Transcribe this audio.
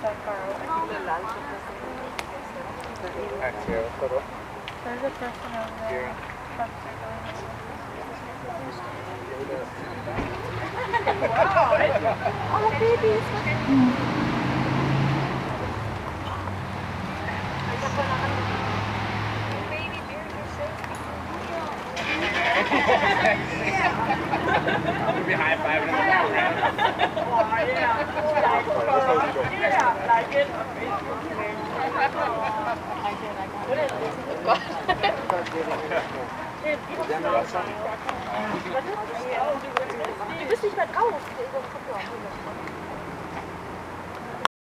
that far away. There's a person over there. Trucks are going over. Oh, babies! Baby bears are so I'm gonna be high-fiving him. like it. Du bist nicht mehr drauf.